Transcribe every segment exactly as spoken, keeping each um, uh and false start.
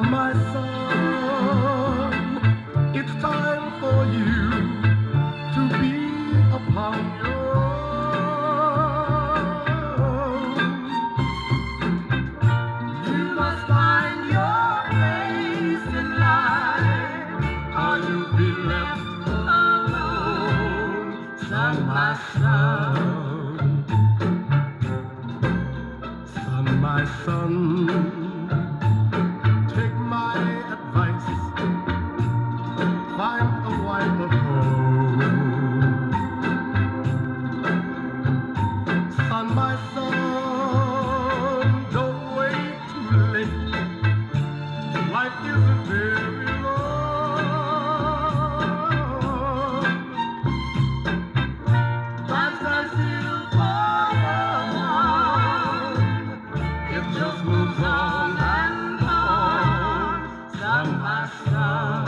My son, it's time for you to be upon your own. You must find your place in life, or you'll be left alone. Son, my son, son, my son. Take my advice, find a wife of home. Son, my son, don't wait too late. Life isn't very long. Time stands still for no one. It just moves on and on. Son, my son.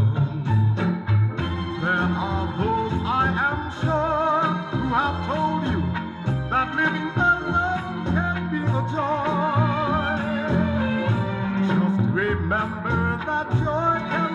There are those, I am sure, who have told you that living alone can be a joy. Just remember that joy can